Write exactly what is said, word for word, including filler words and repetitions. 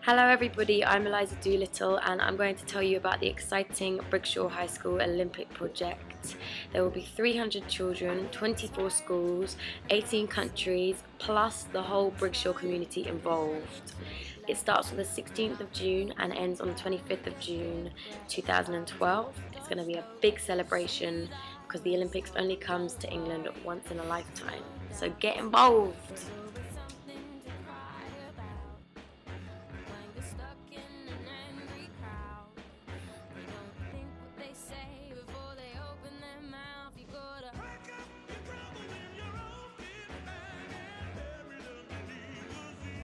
Hello everybody, I'm Eliza Doolittle and I'm going to tell you about the exciting Brigshaw High School Olympic project. There will be three hundred children, twenty-four schools, eighteen countries, plus the whole Brigshaw community involved. It starts on the sixteenth of June and ends on the twenty-fifth of June two thousand twelve. It's going to be a big celebration because the Olympics only comes to England once in a lifetime. So get involved!